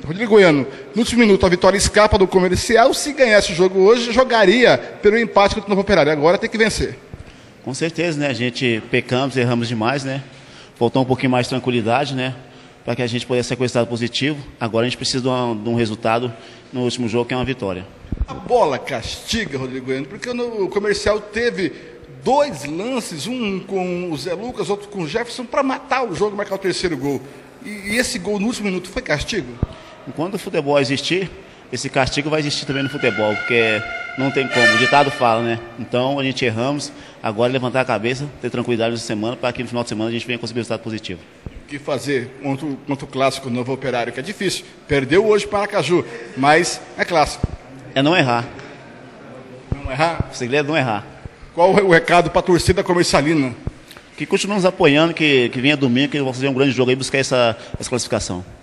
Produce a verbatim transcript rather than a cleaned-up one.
Rodrigo Goiano, no último minuto a vitória escapa do Comercial. Se ganhasse o jogo hoje, jogaria pelo empate contra o Novo Operário. Agora tem que vencer. Com certeza, né? A gente pecamos, erramos demais, né? Faltou um pouquinho mais de tranquilidade, né? Para que a gente pudesse ter com resultado positivo. Agora a gente precisa de um, de um resultado no último jogo, que é uma vitória. A bola castiga, Rodrigo Goiano, porque no Comercial teve dois lances, um com o Zé Lucas, outro com o Jefferson, para matar o jogo e marcar o terceiro gol. E, e esse gol no último minuto foi castigo? Enquanto o futebol existir, esse castigo vai existir também no futebol, porque não tem como, o ditado fala, né? Então a gente erramos, agora levantar a cabeça, ter tranquilidade nessa semana, para que no final de semana a gente venha conseguir um resultado positivo. O que fazer contra, contra o clássico Novo Operário, que é difícil. Perdeu hoje para Aracaju, mas é clássico. É não errar. Não errar? O segredo é não errar. Qual é o recado para a torcida comercialina? Que continue nos apoiando, que, que venha domingo, que vamos fazer um grande jogo aí, buscar essa, essa classificação.